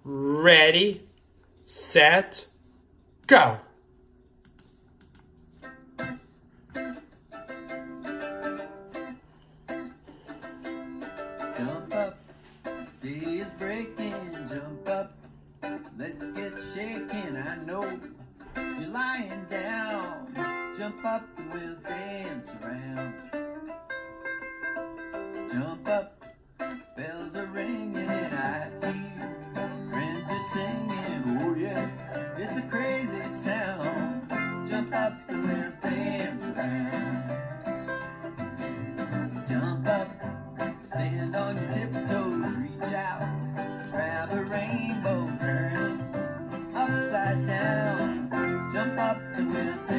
Ready, set, go. Jump up, day is breaking, jump up, let's get shaking. I know you're lying down, jump up and we'll dance around. Jump up, bells are ringing, I hear friends are singing, oh yeah, it's a crazy sound. Jump up and we'll dance around. Jump up, stand on your tiptoes, reach out, grab a rainbow, turn it upside down. Jump up and we'll